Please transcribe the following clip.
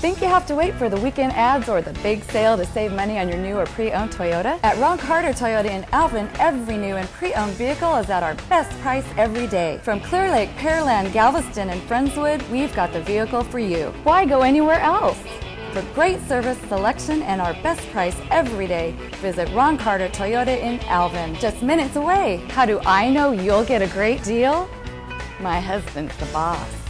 Think you have to wait for the weekend ads or the big sale to save money on your new or pre-owned Toyota? At Ron Carter Toyota in Alvin, every new and pre-owned vehicle is at our best price every day. From Clear Lake, Pearland, Galveston, and Friendswood, we've got the vehicle for you. Why go anywhere else? For great service, selection, and our best price every day, visit Ron Carter Toyota in Alvin, just minutes away. How do I know you'll get a great deal? My husband's the boss.